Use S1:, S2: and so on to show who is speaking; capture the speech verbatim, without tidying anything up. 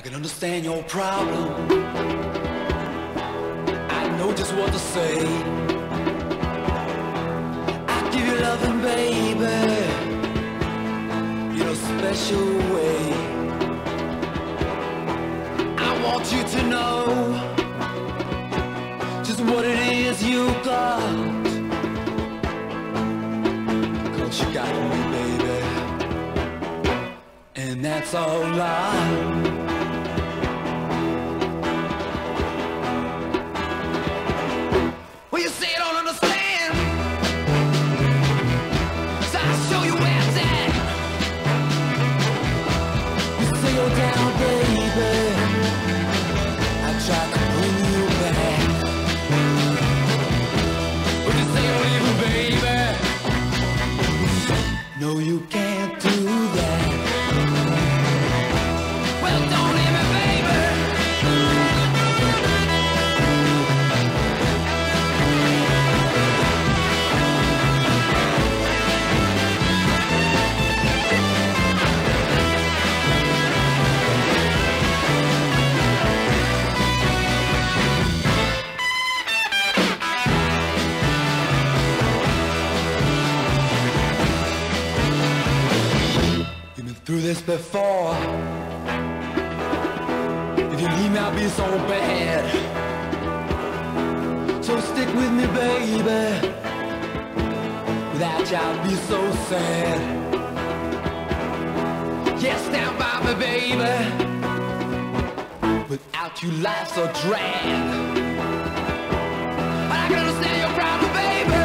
S1: can understand your problem. I know just what to say. I give you loving, baby, in a special way. I want you to know just what it is you got, 'cause you got me, baby, and that's all I. Well, you say you don't understand, so I'll show you where it's at. You say you're down, baby, I try to bring you back. But you say you're leaving, baby, no, you can't do that. Well, don't leave me, baby. You've been through this before. If you leave me, I'll be so bad. So stick with me, baby. Without you, I'll be so sad. Yes, stand by me, baby. Without you, life's a drag. But I can understand your problem, baby.